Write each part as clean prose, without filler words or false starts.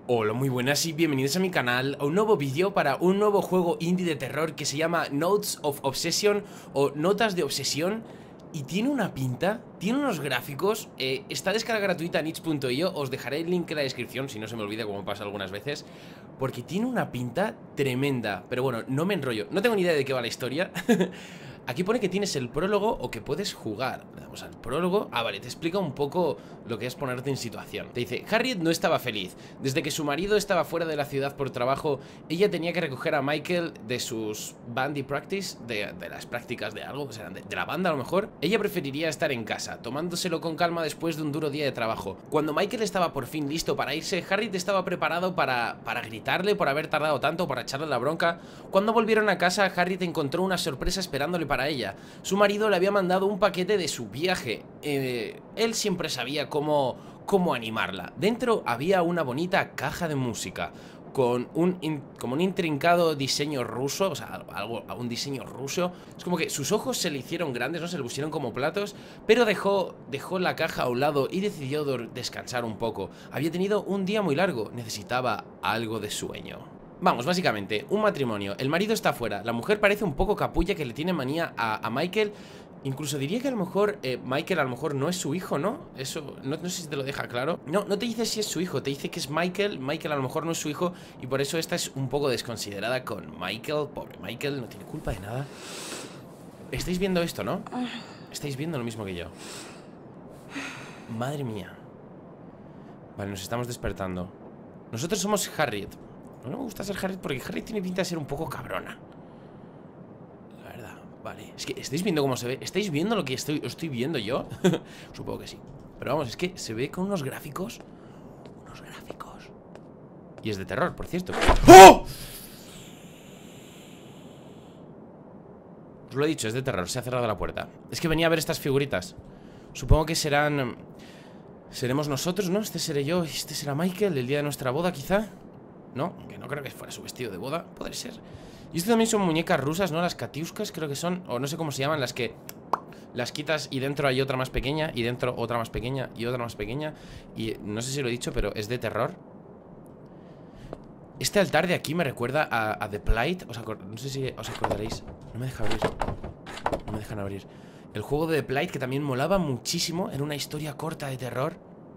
Hola, muy buenas y bienvenidos a mi canal, a un nuevo vídeo para un nuevo juego indie de terror que se llama Notes of Obsession o Notas de Obsesión. Y tiene una pinta, tiene unos gráficos, está descarga gratuita en itch.io, os dejaré el link en la descripción si no se me olvida como pasa algunas veces. Porque tiene una pinta tremenda, pero bueno, no me enrollo, no tengo ni idea de qué va la historia. Aquí pone que tienes el prólogo o que puedes jugar. Le damos al prólogo. Ah, vale, te explica un poco lo que es ponerte en situación. Te dice, Harriet no estaba feliz. Desde que su marido estaba fuera de la ciudad por trabajo, ella tenía que recoger a Michael de sus bandy practice, de las prácticas de algo, o sea, de la banda a lo mejor. Ella preferiría estar en casa, tomándoselo con calma después de un duro día de trabajo. Cuando Michael estaba por fin listo para irse, Harriet estaba preparado para gritarle por haber tardado tanto, para echarle la bronca. Cuando volvieron a casa, Harriet encontró una sorpresa esperándole para ella. Su marido le había mandado un paquete de su viaje. Él siempre sabía cómo animarla. Dentro había una bonita caja de música con como un intrincado diseño ruso, o sea, un diseño ruso. Es como que sus ojos se le hicieron grandes, ¿no? Se le pusieron como platos, pero dejó la caja a un lado y decidió descansar un poco. Había tenido un día muy largo, necesitaba algo de sueño. Vamos, básicamente, un matrimonio. El marido está fuera, la mujer parece un poco capulla, que le tiene manía a Michael. Incluso diría que a lo mejor Michael a lo mejor no es su hijo, ¿no? Eso, no sé si te lo deja claro. No te dice si es su hijo, te dice que es Michael. Michael a lo mejor no es su hijo y por eso esta es un poco desconsiderada con Michael. Pobre Michael, no tiene culpa de nada. Estáis viendo esto, ¿no? Estáis viendo lo mismo que yo. Madre mía. Vale, nos estamos despertando. Nosotros somos Harriet. No me gusta ser Harriet porque Harriet tiene pinta de ser un poco cabrona. La verdad, vale. Es que, ¿estáis viendo cómo se ve? ¿Estáis viendo lo que estoy viendo yo? Supongo que sí. Pero vamos, es que se ve con unos gráficos. Unos gráficos. Y es de terror, por cierto. ¡Oh! Os lo he dicho, es de terror, se ha cerrado la puerta. Es que venía a ver estas figuritas. Supongo que seremos nosotros, ¿no? Este seré yo, este será Michael, el día de nuestra boda, quizá. No, que no creo que fuera su vestido de boda. Podría ser. Y esto también son muñecas rusas, ¿no? Las katiuskas creo que son. O no sé cómo se llaman, las que las quitas y dentro hay otra más pequeña. Y dentro otra más pequeña y otra más pequeña. Y no sé si lo he dicho, pero es de terror. Este altar de aquí me recuerda a The Plight. No sé si os acordaréis. No me deja abrir. No me dejan abrir. El juego de The Plight, que también molaba muchísimo. Era una historia corta de terror.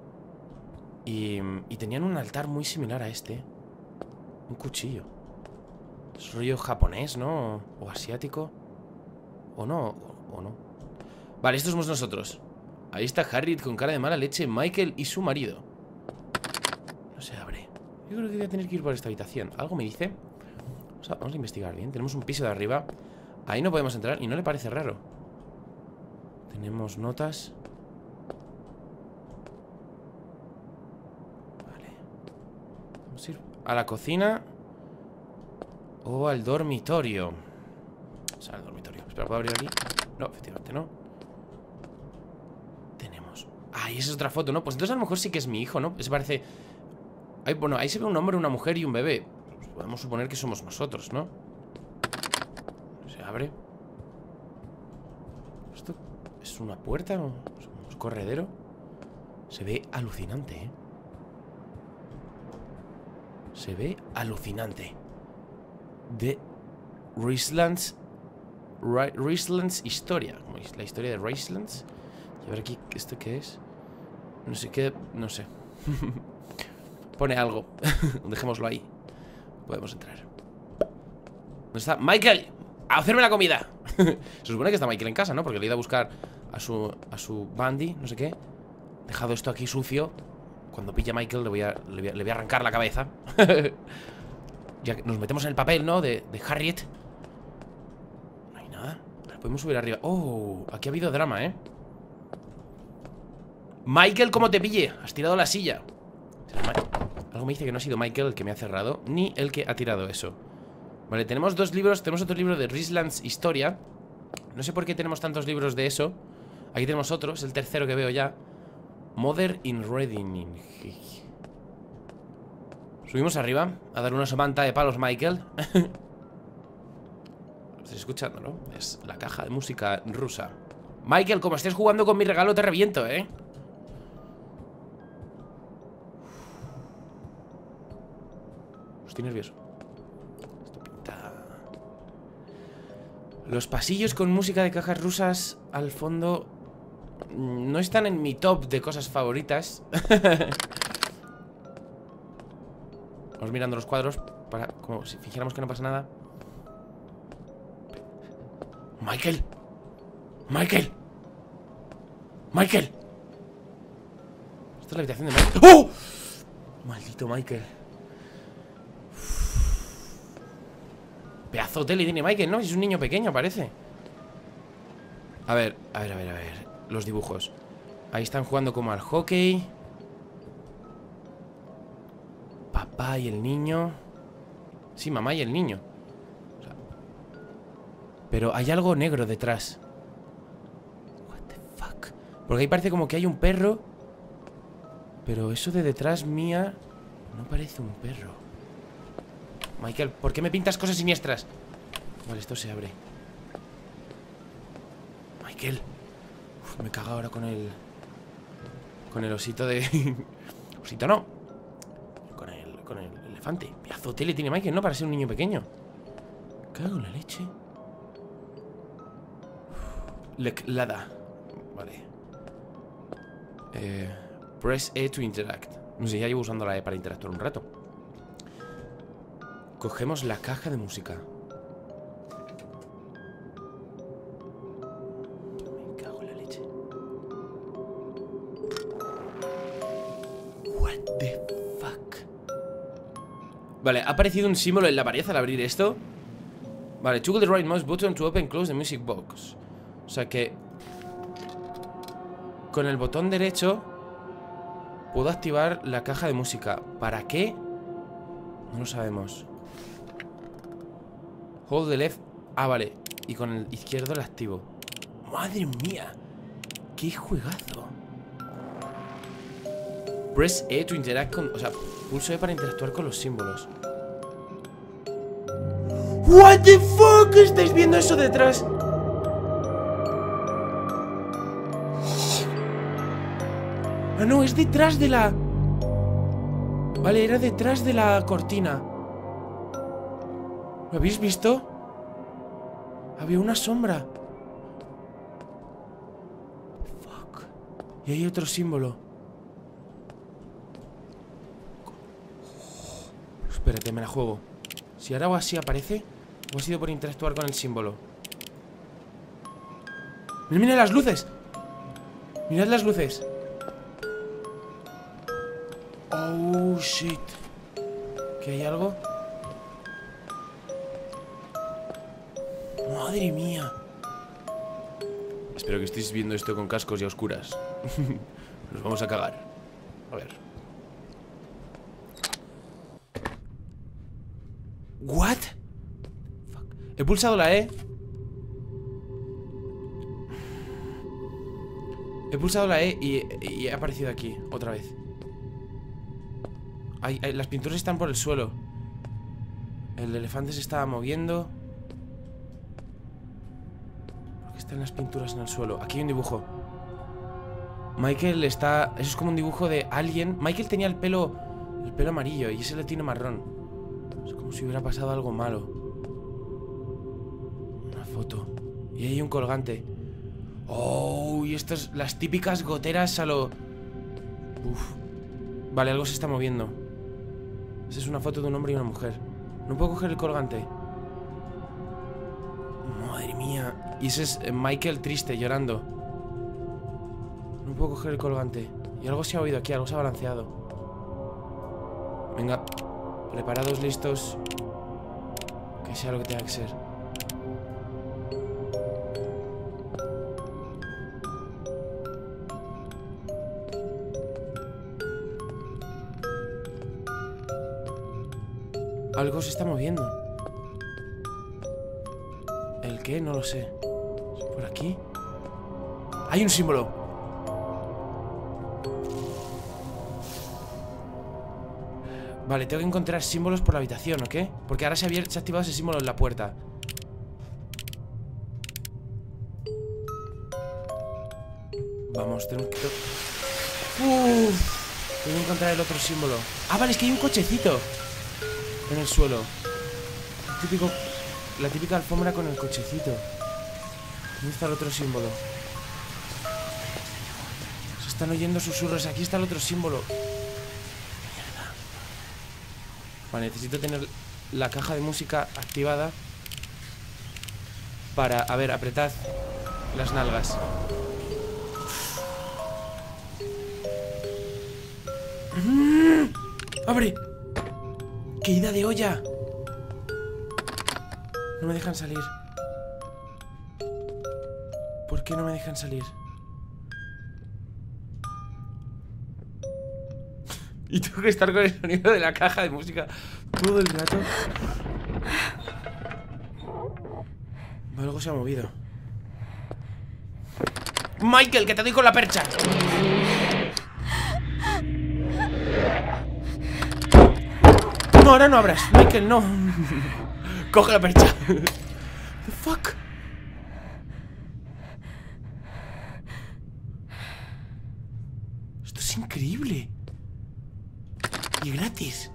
Y tenían un altar muy similar a este. Un cuchillo. Es rollo japonés, ¿no? O asiático. O no. Vale, estos somos nosotros. Ahí está Harriet con cara de mala leche, Michael y su marido. No se abre. Yo creo que voy a tener que ir por esta habitación. Algo me dice. Vamos a investigar bien. Tenemos un piso de arriba. Ahí no podemos entrar y no le parece raro. Tenemos notas. Vale. Vamos a ir a la cocina o al dormitorio. O sea, al dormitorio. Espera, ¿puedo abrir aquí? No, efectivamente no. Tenemos... Ah, y esa es otra foto, ¿no? Pues entonces a lo mejor sí que es mi hijo, ¿no? Se parece... Bueno, ahí se ve un hombre, una mujer y un bebé. Pues podemos suponer que somos nosotros, ¿no? Se abre. ¿Esto es una puerta? ¿O es un corredero? Se ve alucinante, ¿eh? Se ve alucinante. De Racelands historia. La historia de Racelands. Y a ver aquí, ¿esto qué es? No sé qué, no sé. Pone algo. Dejémoslo ahí. Podemos entrar. ¿Dónde está? ¡Michael! ¡A hacerme la comida! Se supone que está Michael en casa, ¿no? Porque le he ido a buscar a su bandy, no sé qué. Dejado esto aquí sucio. Cuando pille a Michael le voy a arrancar la cabeza. Ya que nos metemos en el papel, ¿no? De Harriet. No hay nada. Podemos subir arriba. Oh, aquí ha habido drama, ¿eh? Michael, ¿cómo te pille? Has tirado la silla. Algo me dice que no ha sido Michael el que me ha cerrado, ni el que ha tirado eso. Vale, tenemos dos libros. Tenemos otro libro de Racelands Historia. No sé por qué tenemos tantos libros de eso. Aquí tenemos otro, es el tercero que veo ya. Mother in Reading. Subimos arriba a dar una somanta de palos, Michael. Lo estoy escuchando, ¿no? Es la caja de música rusa. Michael, como estés jugando con mi regalo te reviento, ¿eh? Estoy nervioso. Esto pinta... Los pasillos con música de cajas rusas al fondo no están en mi top de cosas favoritas. Vamos mirando los cuadros para, como si fingiéramos que no pasa nada. ¡Michael! ¡Michael! ¡Michael! Esta es la habitación de Michael. ¡Oh! Maldito Michael. Pedazo de tele tiene Michael, ¿no? Si es un niño pequeño, parece. A ver. Los dibujos. Ahí están jugando como al hockey. Papá y el niño. Sí, mamá y el niño. O sea, pero hay algo negro detrás. What the fuck. Porque ahí parece como que hay un perro. Pero eso de detrás mía no parece un perro. Michael, ¿por qué me pintas cosas siniestras? Vale, esto se abre. Michael. Uf, me cago ahora con el... Con el osito de... Osito no. Con el elefante. Pedazo de tele tiene Michael, ¿no? Para ser un niño pequeño. Cago en la leche. Leclada. Vale. Press E to interact. No sé, ya llevo usando la E para interactuar un rato. Cogemos la caja de música. Me cago en la leche. What the fuck. Vale, ha aparecido un símbolo en la pared al abrir esto. Vale, toggle the right mouse button to open close the music box. O sea que con el botón derecho puedo activar la caja de música. ¿Para qué? No lo sabemos. Hold the left. Ah, vale. Y con el izquierdo la activo. ¡Madre mía! ¡Qué juegazo! Press E to interact con... O sea, pulso E para interactuar con los símbolos. What the fuck. ¿Estáis viendo eso detrás? Ah, no, es detrás de la... Vale, era detrás de la cortina. ¿Lo habéis visto? Había una sombra. Fuck. Y hay otro símbolo. Espérate, me la juego. Si ahora o así aparece, o ha sido por interactuar con el símbolo. ¡Mira, mira las luces! ¡Mirad las luces! Oh, shit. ¿Que hay algo? ¡Madre mía! Espero que estéis viendo esto con cascos y a oscuras. Nos vamos a cagar. A ver. ¿What? Fuck. He pulsado la E. He pulsado la E y ha aparecido aquí, otra vez. Las pinturas están por el suelo. El elefante se estaba moviendo. ¿Por qué están las pinturas en el suelo? Aquí hay un dibujo. Michael está... Eso es como un dibujo de alguien. Michael tenía el pelo amarillo y ese le tiene marrón. Es como si hubiera pasado algo malo. Una foto. Y ahí hay un colgante. Oh, y estas, las típicas goteras a lo... Uf. Vale, algo se está moviendo. Esa es una foto de un hombre y una mujer. No puedo coger el colgante. Madre mía. Y ese es Michael triste, llorando. No puedo coger el colgante. Y algo se ha oído aquí, algo se ha balanceado. Venga. Preparados, listos. Que sea lo que tenga que ser. Algo se está moviendo. ¿El qué? No lo sé. ¿Es por aquí? ¡Hay un símbolo! Vale, tengo que encontrar símbolos por la habitación, ¿ok? Porque ahora se ha activado ese símbolo en la puerta. Vamos, tenemos que... Tengo que encontrar el otro símbolo. Ah, vale, es que hay un cochecito. en el suelo. La típica alfombra con el cochecito. ¿Dónde está el otro símbolo? Se están oyendo susurros. Aquí está el otro símbolo. Mierda. Vale, necesito tener la caja de música activada para... A ver, apretad las nalgas. ¡Abre! ¡Qué ida de olla! No me dejan salir. ¿Por qué no me dejan salir? Y tengo que estar con el sonido de la caja de música todo el rato. Algo se ha movido. Michael, que te doy con la percha. No, ahora no abras, Michael, no. Coge la percha. The fuck. Esto es increíble. Y gratis.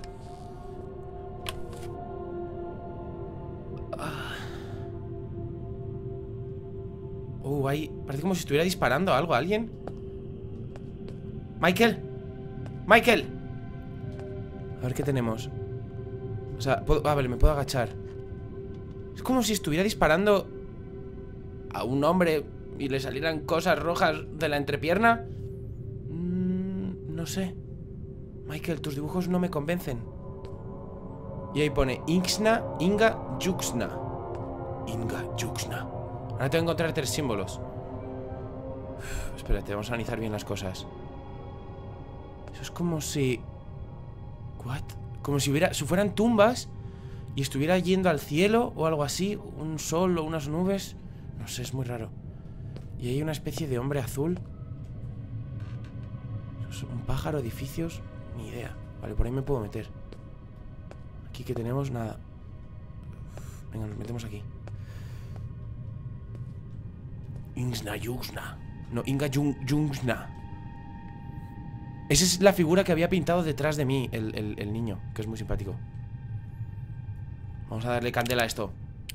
Ahí parece como si estuviera disparando algo a alguien. Michael. Michael. A ver qué tenemos. O sea, vale, me puedo agachar. Es como si estuviera disparando a un hombre y le salieran cosas rojas de la entrepierna. No sé. Michael, tus dibujos no me convencen. Y ahí pone Inga Juxna. Inga Juxna. Ahora tengo que encontrar 3 símbolos. Espérate, vamos a analizar bien las cosas. Eso es como si... ¿What? Como si fueran tumbas y estuviera yendo al cielo o algo así. Un sol o unas nubes. No sé, es muy raro. Y hay una especie de hombre azul. ¿Es un pájaro, edificios? Ni idea. Vale, por ahí me puedo meter. Aquí que tenemos nada. Venga, nos metemos aquí. Inga Juxna. No, Inga Juxna. Esa es la figura que había pintado detrás de mí el niño, que es muy simpático. Vamos a darle candela a esto.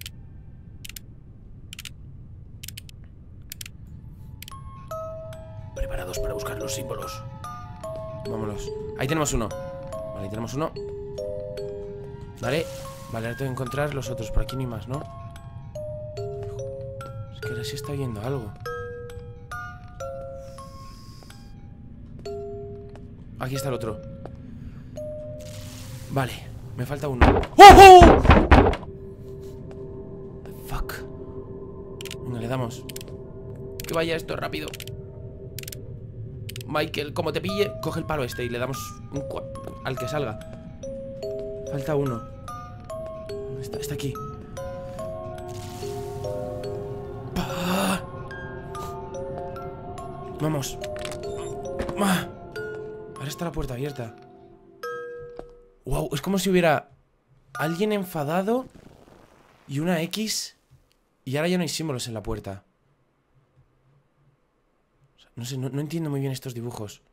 Preparados para buscar los símbolos. Vámonos. Ahí tenemos uno. Vale, ahí tenemos uno. Vale, ahora tengo que encontrar los otros. Por aquí no hay más, ¿no? Es que ahora sí está viendo algo. Aquí está el otro. Vale, me falta uno. ¡Oh! The fuck. Venga, le damos. Que vaya esto rápido. Michael, como te pille, coge el palo este y le damos al que salga. Falta uno. ¿Dónde está? Está aquí. Vamos. Ahora está la puerta abierta. Wow, es como si hubiera alguien enfadado y una X y ahora ya no hay símbolos en la puerta. O sea, no sé, no entiendo muy bien estos dibujos.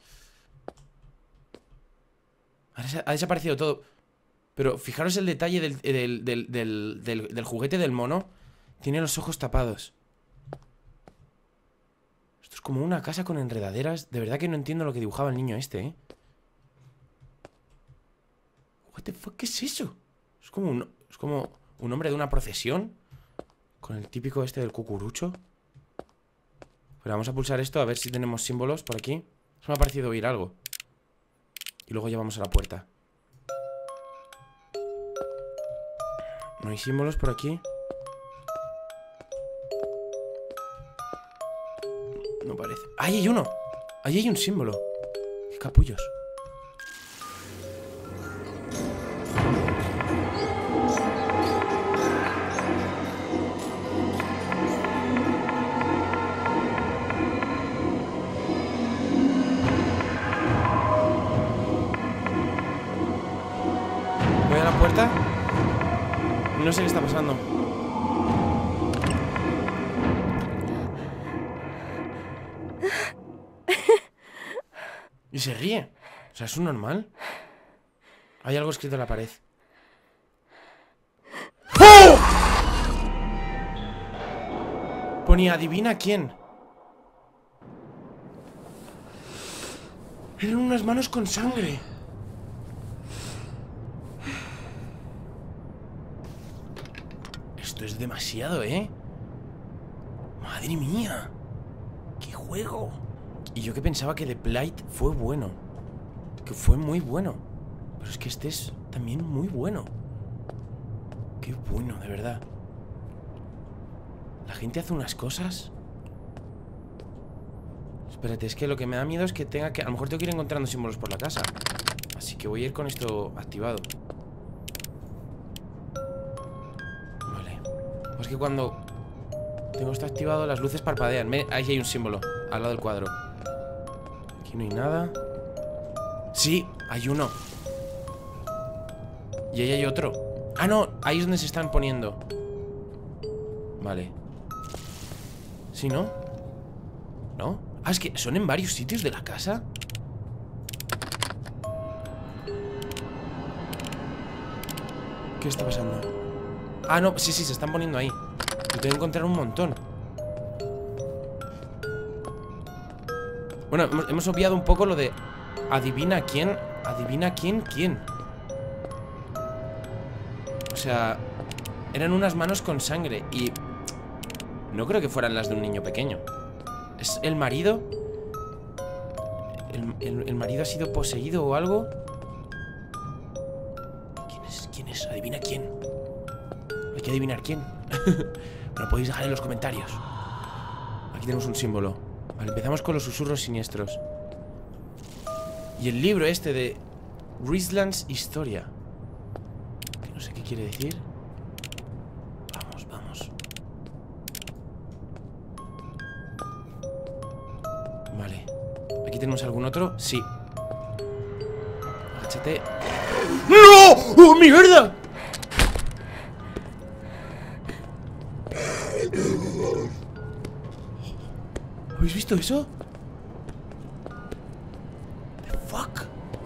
Ahora ha desaparecido todo. Pero fijaros el detalle del juguete del mono. Tiene los ojos tapados. Esto es como una casa con enredaderas. De verdad que no entiendo lo que dibujaba el niño este, ¿eh? What the fuck, ¿qué es eso? Es como un hombre de una procesión. Con el típico este del cucurucho. Pero vamos a pulsar esto a ver si tenemos símbolos por aquí. Se me ha parecido oír algo. Y luego ya vamos a la puerta. No hay símbolos por aquí. No parece. ¡Ahí hay uno! Ahí hay un símbolo. ¡Qué capullos! Voy a la puerta. No sé qué está pasando. Y se ríe. O sea, es un normal. Hay algo escrito en la pared. ¡Oh! Ponía, adivina quién. Eran unas manos con sangre. Esto es demasiado, ¿eh? Madre mía. ¡Qué juego! Y yo que pensaba que The Blight fue bueno. Que fue muy bueno. Pero es que este es también muy bueno. Qué bueno, de verdad. La gente hace unas cosas. Espérate, es que lo que me da miedo es que tenga que... A lo mejor tengo que ir encontrando símbolos por la casa. Así que voy a ir con esto activado. Vale. Pues que cuando tengo esto activado, las luces parpadean. Ahí hay un símbolo, al lado del cuadro. Aquí no hay nada. Sí, hay uno. Y ahí hay otro. Ah, no, ahí es donde se están poniendo. Vale. ¿Sí, no? ¿No? Ah, es que son en varios sitios de la casa. ¿Qué está pasando? Ah, no, sí, se están poniendo ahí. Yo tengo que encontrar un montón. Bueno, hemos obviado un poco lo de adivina quién. Adivina quién. O sea, eran unas manos con sangre. Y no creo que fueran las de un niño pequeño. ¿Es el marido? ¿El marido ha sido poseído o algo? ¿Quién es? Adivina quién. Hay que adivinar quién. Me lo podéis dejar en los comentarios. Aquí tenemos un símbolo. Vale, empezamos con los susurros siniestros. Y el libro este de Risland's Historia, que no sé qué quiere decir. Vamos. Vale. ¿Aquí tenemos algún otro? Sí. Agáchate. ¡No! ¡Oh, mierda! ¿Habéis visto eso? The fuck.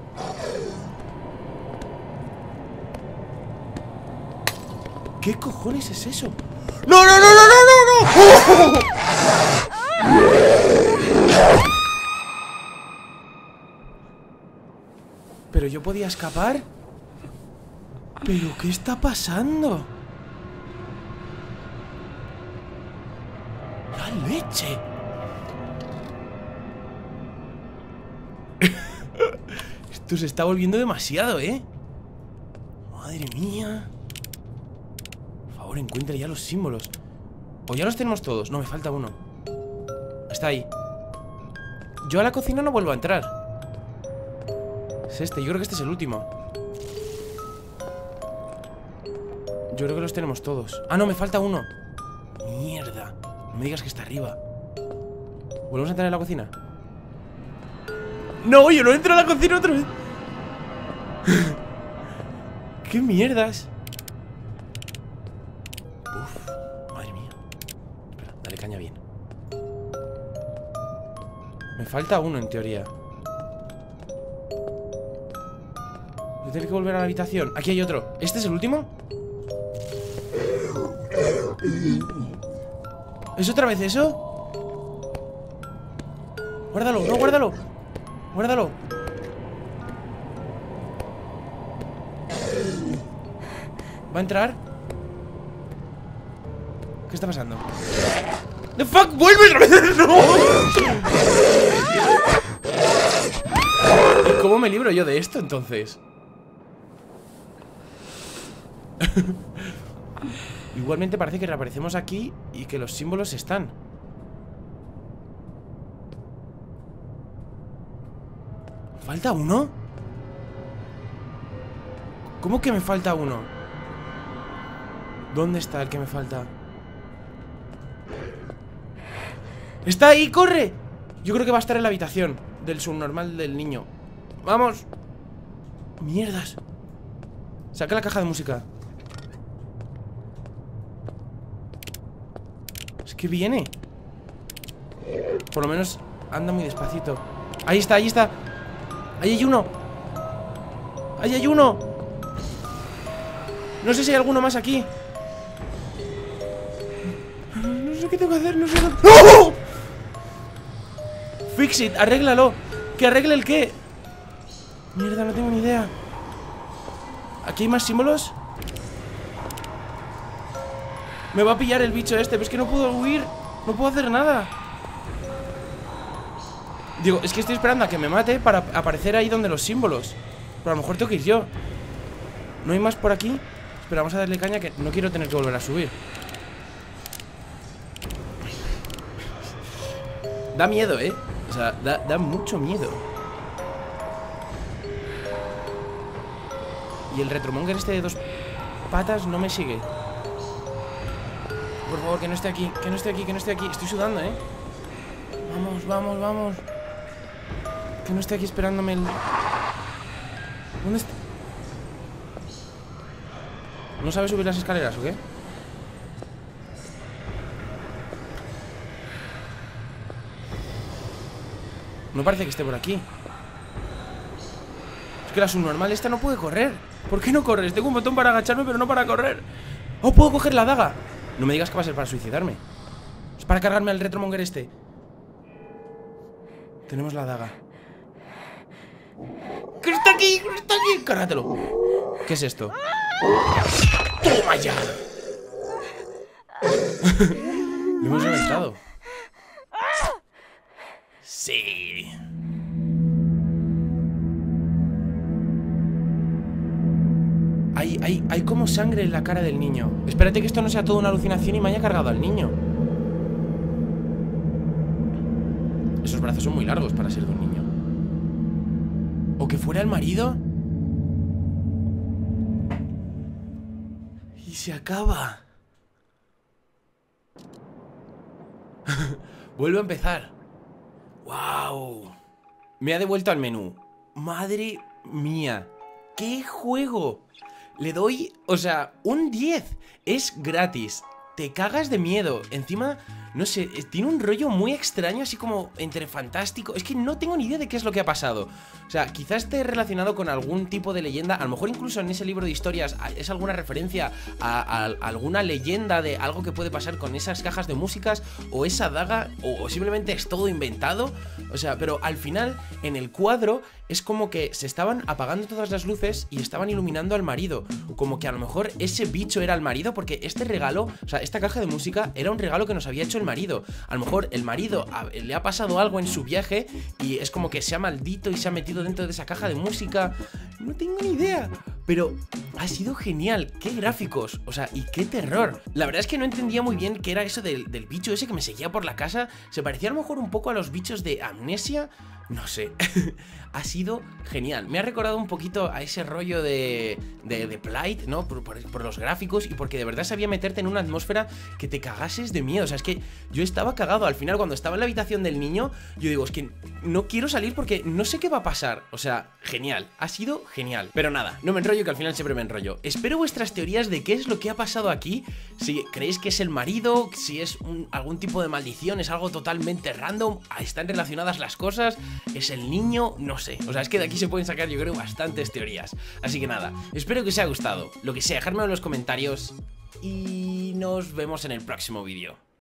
¿Qué cojones es eso? ¡No! ¿Pero yo podía escapar? ¿Pero qué está pasando? ¡La leche! Esto se está volviendo demasiado, ¿eh? Madre mía. Por favor, encuentre ya los símbolos. O ya los tenemos todos. No, me falta uno. Está ahí. Yo a la cocina no vuelvo a entrar. Es este, yo creo que este es el último. Yo creo que los tenemos todos. Ah, no, me falta uno. Mierda. No me digas que está arriba. ¿Volvemos a entrar en la cocina? No, yo no entro a la cocina otra vez. ¿Qué mierdas? Uf, madre mía. Espera, dale caña bien. Me falta uno en teoría. Voy a tener que volver a la habitación. Aquí hay otro. ¿Este es el último? ¿Es otra vez eso? Guárdalo, no, guárdalo. Guárdalo. ¿Va a entrar? ¿Qué está pasando? ¡The fuck! ¡Vuelve otra vez! ¡No! ¿Y cómo me libro yo de esto entonces? Igualmente parece que reaparecemos aquí y que los símbolos están. ¿Falta uno? ¿Cómo que me falta uno? ¿Dónde está el que me falta? ¡Está ahí! ¡Corre! Yo creo que va a estar en la habitación del subnormal del niño. ¡Vamos! ¡Mierdas! Saca la caja de música. Es que viene. Por lo menos anda muy despacito. Ahí está, ahí está. Ahí hay uno. Ahí hay uno. No sé si hay alguno más aquí. No sé qué tengo que hacer, no sé qué... ¡Oh! Fix it, arréglalo. ¿Que arregle el qué? Mierda, no tengo ni idea. ¿Aquí hay más símbolos? Me va a pillar el bicho este, pero es que no puedo huir. No puedo hacer nada. Digo, es que estoy esperando a que me mate para aparecer ahí donde los símbolos. Pero a lo mejor tengo que ir yo. ¿No hay más por aquí? Espera, vamos a darle caña, que no quiero tener que volver a subir. Da miedo, o sea, da mucho miedo. Y el retromonger este de 2 patas no me sigue. Por favor, que no esté aquí, que no esté aquí, que no esté aquí. Estoy sudando, Vamos, vamos, vamos. Que no esté aquí esperándome el... ¿Dónde está? ¿No sabe subir las escaleras o qué? No parece que esté por aquí. Es que la subnormal esta no puede correr. ¿Por qué no corres? Tengo un botón para agacharme, pero no para correr. ¡Oh, puedo coger la daga! No me digas que va a ser para suicidarme. Es para cargarme al retromonger este. Tenemos la daga. ¡Que está aquí! ¡Que está aquí! ¡Cárgatelo! ¿Qué es esto? ¡Toma ya! Lo hemos reventado. Sí. Hay como sangre en la cara del niño. Espérate que esto no sea toda una alucinación y me haya cargado al niño. Esos brazos son muy largos para ser de un niño. ¿O que fuera el marido? Y se acaba. Vuelvo a empezar. ¡Wow! Me ha devuelto al menú. ¡Madre mía! ¡Qué juego! Le doy, o sea, un 10. Es gratis. Te cagas de miedo. Encima, no sé, tiene un rollo muy extraño, así como entre fantástico. Es que no tengo ni idea de qué es lo que ha pasado. O sea, quizás esté relacionado con algún tipo de leyenda. A lo mejor incluso en ese libro de historias es alguna referencia a alguna leyenda de algo que puede pasar con esas cajas de músicas, o esa daga, o simplemente es todo inventado. O sea, pero al final, en el cuadro, es como que se estaban apagando todas las luces y estaban iluminando al marido. Como que a lo mejor ese bicho era el marido, porque este regalo, o sea, esta caja de música era un regalo que nos había hecho el marido. A lo mejor el marido le ha pasado algo en su viaje y es como que se ha maldito y se ha metido dentro de esa caja de música. No tengo ni idea, pero ha sido genial. Qué gráficos, o sea, y qué terror. La verdad es que no entendía muy bien qué era eso del bicho ese que me seguía por la casa. Se parecía a lo mejor un poco a los bichos de Amnesia. No sé. Ha sido genial. Me ha recordado un poquito a ese rollo de Plight, ¿no? Por los gráficos y porque de verdad sabía meterte en una atmósfera que te cagases de miedo. O sea, es que yo estaba cagado. Al final, cuando estaba en la habitación del niño, yo digo, es que no quiero salir porque no sé qué va a pasar. O sea, genial. Ha sido genial. Pero nada, no me enrollo, que al final siempre me enrollo. Espero vuestras teorías de qué es lo que ha pasado aquí. Si creéis que es el marido, si es algún tipo de maldición, es algo totalmente random, están relacionadas las cosas, es el niño, no sé. O sea, es que de aquí se pueden sacar, yo creo, bastantes teorías. Así que nada, espero que os haya gustado. Lo que sea, dejadmelo en los comentarios y nos vemos en el próximo vídeo.